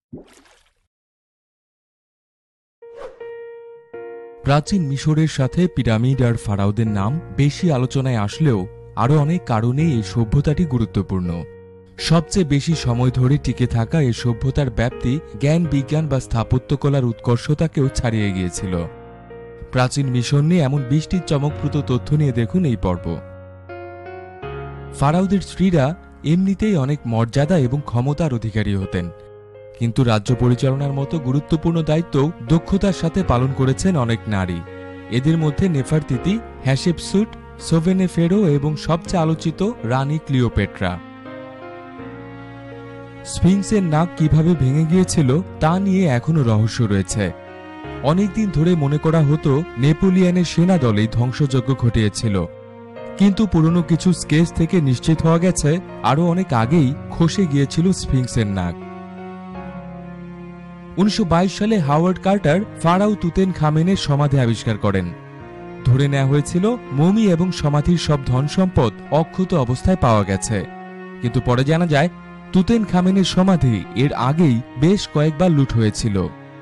প্রাচীন মিশরের সাথে পিরামিড আর ফারাওদের নাম বেশি আলোচনায় আসলেও আরও অনেক কারণে এই সভ্যতাটি গুরুত্বপূর্ণ। সবচেয়ে বেশি সময় ধরে টিকে থাকা এই সভ্যতার ব্যাপ্তি জ্ঞান বিজ্ঞান বা স্থাপত্যকলার উৎকর্ষতাকেও ছাড়িয়ে গিয়েছিল। প্রাচীন মিশর নিয়ে এমন 20টি চমকপ্রদ তথ্য নিয়ে দেখুন এই পর্ব। ফারাওদের স্ত্রীরা এমনিতেই অনেক মর্যাদা এবং ক্ষমতার অধিকারী হতেন, কিন্তু রাজ্য পরিচালনার মতো গুরুত্বপূর্ণ দায়িত্ব দক্ষতার সাথে পালন করেছেন অনেক নারী। এদের মধ্যে নেফারতিতি, হ্যাশেপসুট, সোভেনেফেরো এবং সবচেয়ে আলোচিত রানী ক্লিওপেট্রা। স্ফিংসের নাক কিভাবে ভেঙে গিয়েছিল তা নিয়ে এখনো রহস্য রয়েছে। অনেকদিন ধরে মনে করা হতো নেপোলিয়নের সেনা দলেই ধ্বংসযজ্ঞ ঘটিয়েছিল, কিন্তু পুরনো কিছু স্কেচ থেকে নিশ্চিত হওয়া গেছে আরও অনেক আগেই খসে গিয়েছিল স্ফিংসের নাক। 1922 সালে হাওয়ার্ড কার্টার ফারাও তুতেনখামেনের সমাধি আবিষ্কার করেন। ধরে নেওয়া হয়েছিল মমি এবং সমাধির সব ধন সম্পদ অক্ষত অবস্থায় পাওয়া গেছে, কিন্তু পরে জানা যায় তুতেনখামেনের সমাধি এর আগেই বেশ কয়েকবার লুট হয়েছিল।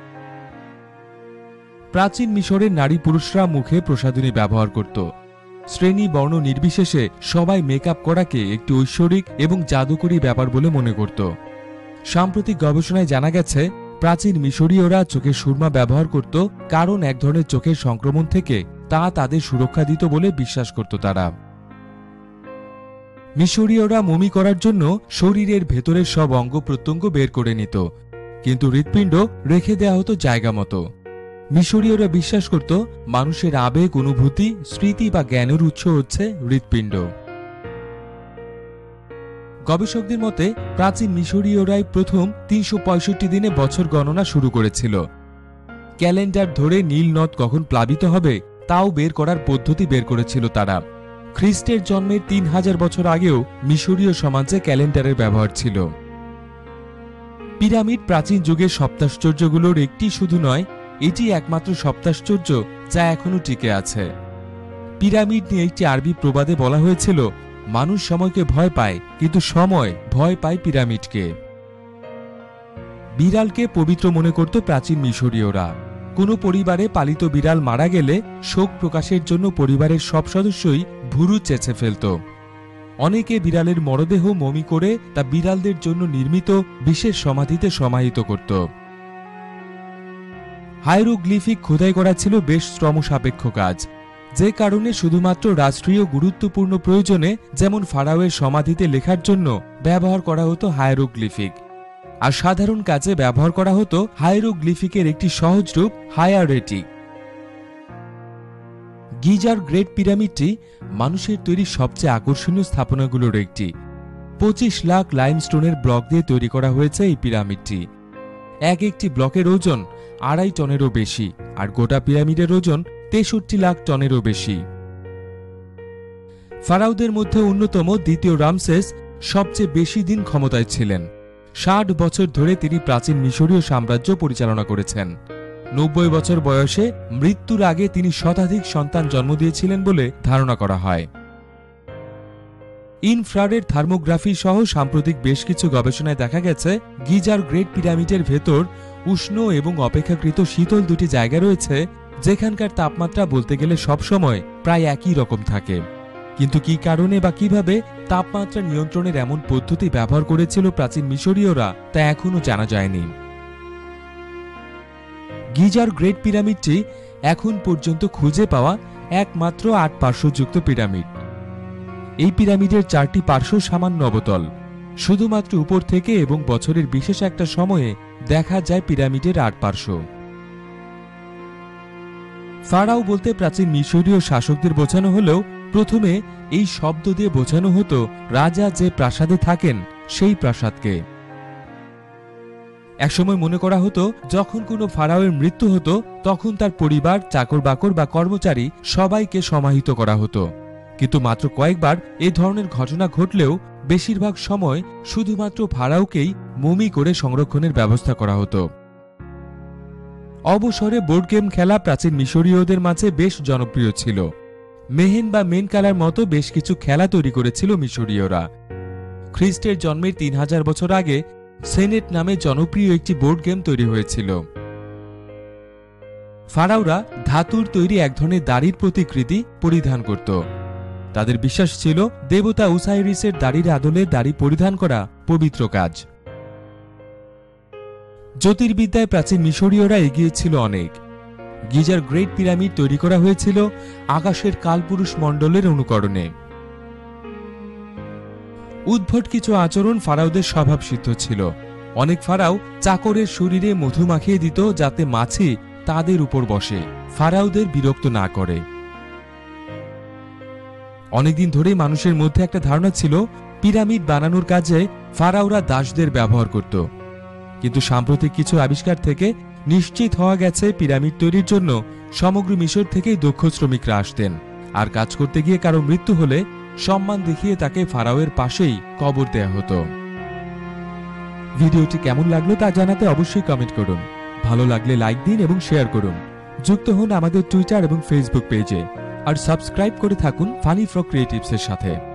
প্রাচীন মিশরের নারী পুরুষরা মুখে প্রসাধনী ব্যবহার করত। শ্রেণী বর্ণ নির্বিশেষে সবাই মেকআপ করাকে একটি ঐশ্বরিক এবং জাদুকরী ব্যাপার বলে মনে করত। সাম্প্রতিক গবেষণায় জানা গেছে প্রাচীন মিশরীয়রা চোখের সুরমা ব্যবহার করত কারণ এক ধরনের চোখের সংক্রমণ থেকে তা তাদের সুরক্ষা দিত বলে বিশ্বাস করত তারা। মিশরীয়রা মমি করার জন্য শরীরের ভেতরের সব অঙ্গ প্রত্যঙ্গ বের করে নিত, কিন্তু হৃৎপিণ্ড রেখে দেওয়া হতো জায়গা মতো। মিশরীয়রা বিশ্বাস করত মানুষের আবেগ, অনুভূতি, স্মৃতি বা জ্ঞানের উৎস হচ্ছে হৃৎপিণ্ড। গবেষকদের মতে প্রাচীন মিশরীয়রাই প্রথম 365 দিনে বছর গণনা শুরু করেছিল। ক্যালেন্ডার ধরে নীল নদ কখন প্লাবিত হবে তাও বের করার পদ্ধতি বের করেছিল তারা। খ্রিস্টের জন্মের 3000 বছর আগেও মিশরীয় সমাজে ক্যালেন্ডারের ব্যবহার ছিল। পিরামিড প্রাচীন যুগের সপ্তাশ্চর্যগুলোর একটি শুধু নয়, এটি একমাত্র সপ্তাশ্চর্য যা এখনো টিকে আছে। পিরামিড নিয়ে একটি আরবি প্রবাদে বলা হয়েছিল, মানুষ সময়কে ভয় পায় কিন্তু সময় ভয় পায় পিরামিডকে। বিড়ালকে পবিত্র মনে করত প্রাচীন মিশরীয়রা। কোনো পরিবারে পালিত বিড়াল মারা গেলে শোক প্রকাশের জন্য পরিবারের সব সদস্যই ভুরু চেঁচে ফেলত। অনেকে বিড়ালের মরদেহ মমি করে তা বিড়ালদের জন্য নির্মিত বিশেষ সমাধিতে সমাহিত করত। হাইরোগ্লিফিক খোদাই করা ছিল বেশ শ্রমসাপেক্ষ কাজ, যে কারণে শুধুমাত্র রাষ্ট্রীয় গুরুত্বপূর্ণ প্রয়োজনে যেমন ফারাওয়ের সমাধিতে লেখার জন্য ব্যবহার করা হতো হাইরোগ্লিফিক, আর সাধারণ কাজে ব্যবহার করা হতো হাইরোগ্লিফিকের একটি সহজ রূপ হায়ারেটিক। গিজার গ্রেট পিরামিডটি মানুষের তৈরি সবচেয়ে আকর্ষণীয় স্থাপনাগুলোর একটি। 25 লাখ লাইমস্টোনের ব্লক দিয়ে তৈরি করা হয়েছে এই পিরামিডটি। এক একটি ব্লকের ওজন 2.5 টনেরও বেশি, আর গোটা পিরামিডের ওজন 63 লাখ টনেরও বেশি। ফারাওদের মধ্যে অন্যতম দ্বিতীয় রামসেস সবচেয়ে বেশি দিন ক্ষমতায় ছিলেন। 60 বছর ধরে তিনি প্রাচীন মিশরীয় সাম্রাজ্য পরিচালনা করেছেন। 90 বছর বয়সে মৃত্যুর আগে তিনি শতাধিক সন্তান জন্ম দিয়েছিলেন বলে ধারণা করা হয়। ইনফ্রারেড থার্মোগ্রাফি সহ সাম্প্রতিক বেশ কিছু গবেষণায় দেখা গেছে গিজার গ্রেট পিরামিডের ভেতর উষ্ণ এবং অপেক্ষাকৃত শীতল দুটি জায়গা রয়েছে, যেখানকার তাপমাত্রা বলতে গেলে সবসময় প্রায় একই রকম থাকে। কিন্তু কি কারণে বা কিভাবে তাপমাত্রা নিয়ন্ত্রণের এমন পদ্ধতি ব্যবহার করেছিল প্রাচীন মিশরীয়রা তা এখনো জানা যায়নি। গিজার গ্রেট পিরামিডটি এখন পর্যন্ত খুঁজে পাওয়া একমাত্র 8 পার্শ্বযুক্ত পিরামিড। এই পিরামিডের 4টি পার্শ্ব সামান্য অবতল। শুধুমাত্র উপর থেকে এবং বছরের বিশেষ একটা সময়ে দেখা যায় পিরামিডের 8 পার্শ্ব। ফারাও বলতে প্রাচীন মিশরীয় শাসকদের বোঝানো হলেও প্রথমে এই শব্দ দিয়ে বোঝানো হতো রাজা যে প্রাসাদে থাকেন সেই প্রাসাদকে। একসময় মনে করা হতো যখন কোনো ফারাওয়ের মৃত্যু হতো তখন তার পরিবার, চাকর বাকর বা কর্মচারী সবাইকে সমাহিত করা হতো, কিন্তু মাত্র কয়েকবার এ ধরনের ঘটনা ঘটলেও বেশিরভাগ সময় শুধুমাত্র ফারাওকেই মমি করে সংরক্ষণের ব্যবস্থা করা হতো। অবসরে বোর্ড গেম খেলা প্রাচীন মিশরীয়দের মাঝে বেশ জনপ্রিয় ছিল। মেহেন বা মেনকালার মতো বেশ কিছু খেলা তৈরি করেছিল মিশরীয়রা। খ্রিস্টের জন্মের 3000 বছর আগে সেনেট নামে জনপ্রিয় একটি বোর্ড গেম তৈরি হয়েছিল। ফারাওরা ধাতুর তৈরি এক ধরনের দাড়ির প্রতিকৃতি পরিধান করত। তাদের বিশ্বাস ছিল দেবতা ওসাইরিসের দাড়ির আদলে দাড়ি পরিধান করা পবিত্র কাজ। জ্যোতির্বিদ্যায় প্রাচীন মিশরীয়রা এগিয়ে ছিল অনেক। গিজার গ্রেট পিরামিড তৈরি করা হয়েছিল আকাশের কালপুরুষ মণ্ডলের অনুকরণে। উদ্ভট কিছু আচরণ ফারাওদের স্বভাবসিদ্ধ ছিল। অনেক ফারাও চাকরের শরীরে মধু মাখিয়ে দিত যাতে মাছি তাদের উপর বসে, ফারাওদের বিরক্ত না করে। অনেকদিন ধরেই মানুষের মধ্যে একটা ধারণা ছিল পিরামিড বানানোর কাজে ফারাওরা দাসদের ব্যবহার করত, কিন্তু সাম্প্রতিক কিছু আবিষ্কার থেকে নিশ্চিত হওয়া গেছে পিরামিড তৈরির জন্য সমগ্র মিশর থেকেই দক্ষ শ্রমিকরা আসতেন, আর কাজ করতে গিয়ে কারো মৃত্যু হলে সম্মান দেখিয়ে তাকে ফারাওয়ের পাশেই কবর দেয়া হতো। ভিডিওটি কেমন লাগলো তা জানাতে অবশ্যই কমেন্ট করুন। ভালো লাগলে লাইক দিন এবং শেয়ার করুন। যুক্ত হন আমাদের টুইটার এবং ফেসবুক পেজে, আর সাবস্ক্রাইব করে থাকুন ফানি ফ্রগ ক্রিয়েটিভসের সাথে।